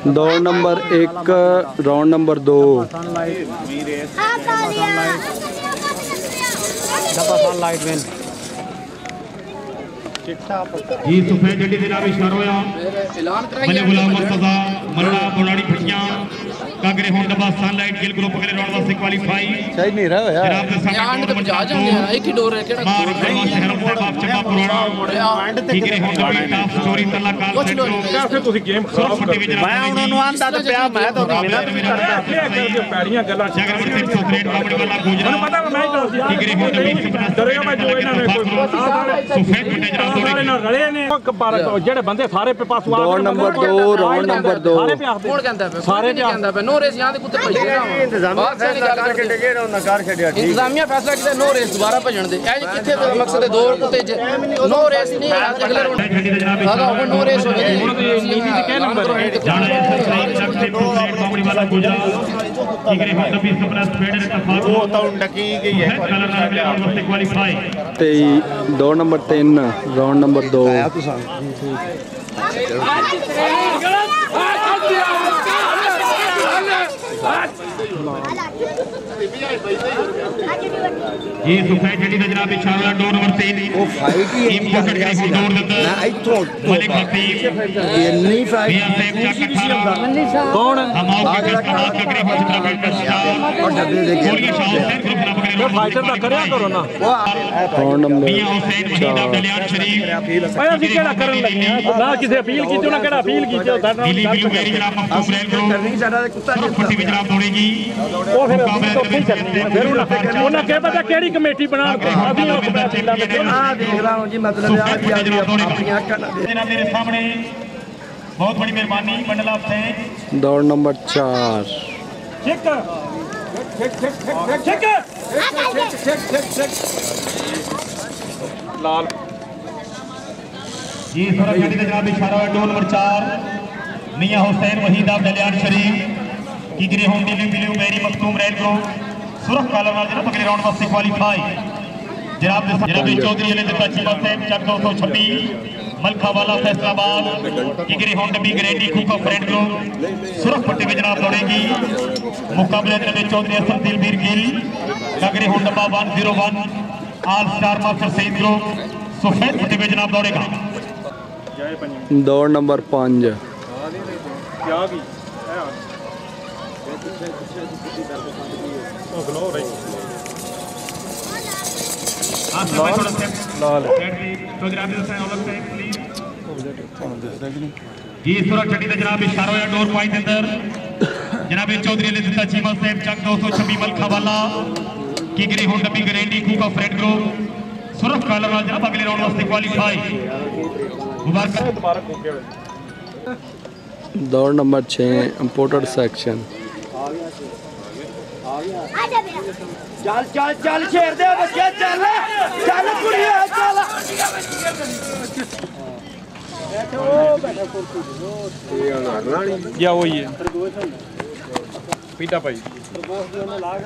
दौड़ number 1 round number 2। ये सफेद जड़ी दे नाम इशारा होया मने गुलाम मुर्तजा मन्ना बुलाड़ी भटिया कागरे हों डब्बा सनलाइट गिल ग्रुप अगले राउंड वास्ते क्वालीफाई सही नहीं रहा यार जनाब दे सामने टूर्नामेंट जा जाने एक ही डोर है केड़ा मार करवा शहर साहब आप चंगा पुराना कागरे हों डब्बा टॉप स्टोरी तला काल सेट फिर ਤੁਸੀਂ ਗੇਮ ਖਰਾਬ ਕਰ ਦਿੱਤੀ मैं ਉਹਨਾਂ ਨੂੰ ਆਂਦਾ ਤੇ ਪਿਆ ਮੈਂ ਤਾਂ ਮਿਹਨਤ ਵੀ ਕਰਦਾ ਕਰਦੀਆਂ ਪੈੜੀਆਂ ਗੱਲਾਂ ਜਗਰ ਸਿਰ ਸੁਪਰੇਟ ਕਾਮੜੀ ਵਾਲਾ ਗੁਜਰਾ ਮੈਨੂੰ ਪਤਾ ਮੈਂ ਹੀ ਕਾਗਰੇ ਹੋਂ ਡੱਬਾ ਡਰਿਆ ਮੈਂ ਜੋ ਇਹਨਾਂ ਨੇ ਕੋਈ सफेद जड़ी जनाब ਸਾਰੇ ਨਾਲ ਰਲੇ ਨੇ ਜਿਹੜੇ ਬੰਦੇ ਸਾਰੇ ਪਾਸੋਂ ਆ दौड़ नंबर 2 राउंड नंबर 2। ਸਾਰੇ ਪਿਆਸਦੇ ਕੌਣ ਕਹਿੰਦਾ ਪਿਆ ਸਾਰੇ ਕਹਿੰਦਾ ਪਿਆ ਨੋ ਰੇਸ ਯਹਾਂ ਦੇ ਕੁੱਤੇ ਭਜਦੇ ਨਾ ਇੰਤਜ਼ਾਮੀਆ ਫੈਸਲਾ ਕਰਕੇ ਡਗੇ ਨਾ ਉਹਨਾਂ ਕਰ ਛੱਡਿਆ ਠੀਕ ਇੰਤਜ਼ਾਮੀਆ ਫੈਸਲਾ ਕੀਤਾ ਨੋ ਰੇਸ ਦੁਬਾਰਾ ਭਜਣ ਦੇ ਇਹ ਕਿੱਥੇ ਦਾ ਮਕਸਦ ਹੈ ਦੋ ਕੁੱਤੇ ਨੋ ਰੇਸ ਨਹੀਂ ਅਗਲੇ ਰੌਂਡ ਆਗਾ ਹੁਣ ਨੋ ਰੇਸ ਹੋ ਗਈ ਹੁਣ ਨੀਤੀ ਤੇ ਕਹਿ ਨੰਬਰ जाने सकते प्रोग्राम कॉमेडी वाला गुजरात कागरे हों डब्बी सपना स्पेड इत्तेफाक वो तो डकी गई है कलर ना अगले राउंड वास्ते क्वालीफाई 23 दौड़ नंबर 3 राउंड नंबर 2। ये सफेद जड़ी दा जनाब इशारा डोर नंबर 3 वो फाइट ही इंपोर्टेड करी डोर दंदा ना इथों मलिक खतीब ये नहीं फाइट मियां साहब चक 18 ਕੌਣ हम आओ के कस्टमर कागरे हों टूर्नामेंट का स्टार और डब्बे दे गोलियां शाह हुसैन ग्रुप ना पकड़े ਫਾਈਟਰ ਦਾ ਕਰਿਆ ਕਰੋ ਨਾ राउंड नंबर मियां हुसैन वहीद अब्दुलियान शरीफ ਓਏ ਅਸੀਂ ਕਿਹੜਾ ਕਰਨ ਲੱਗੇ ਆ ਨਾ ਕਿਸੇ ਅਪੀਲ ਕੀਤੀ ਉਹਨਾਂ ਕਿਹੜਾ ਅਪੀਲ ਕੀਤੀ ਉਹ ਸਾਡਾ दिल्ली बिलू मेरी जनाब मखदूम रैल को नहीं साडा कुत्ता सुरख पट्टी में जनाब दौड़ेगी ਉਹ ਫਿਰ ਉੱਥੇ ਹੀ ਚੱਲਣੀ ਆ ਫਿਰ ਉਹਨਾਂ ਕਿਹਾ ਪਤਾ ਕਿਹੜੀ ਕਮੇਟੀ ਬਣਾਉਣ ਅਸੀਂ ਉਹ ਕਮੇਟੀ ਲਾ ਕੇ आ देख रहा हूं जी मतलब आ भी अपनी आंखें ना दे जनाब मेरे सामने बहुत बड़ी मेहरबानी मंडल आपसे दौड़ नंबर 4। ठीक लाल ये सुरख जड़ी दा जनाब इशारा है डोर नंबर 4 मियां हुसैन वहीद अब्दुलियान शरीफ कागरे हों दिल्ली बिलू मेरी मखदूम रैल को सुरख कालर नाल जनाब अगले राउंड वास्ते क्वालीफाई जनाब चौधरी अली दिता चीमा साहब चक 226 मलखा वाला फैसलाबाद कागरे हों डब्बी ग्रेडी खूका फ्रेंड ग्रुप सुरख पट्टी में जनाब दौड़ेगी मुकाबले जनाब चौधरी असद दिलबीर गिल कागरे हों डब्बा 101 all star master Saeed group सफेद पट्टी में जनाब दौड़ेगा दौड़ नंबर 5। क्या भी ओ ग्लो रही लाल ये सुरख चढ़ी दा जनाब इशारा होया डोर पॉइंट अंदर जनाब चौधरी अली दिता चीमा साहब चक 226 मलखा वाला कागरे हों डब्बी ग्रेडी खूका फ्रेंड ग्रुप सुरख कालर नाल जनाब अगले राउंड वास्ते क्वालीफाई मुबारक मुबारक हो गया दौड़ नंबर 6 इंपोर्टेड सेक्शन। चल चल चल शेर दे बच्चे चल चल कुड़िया चल या वही है पीटा भाई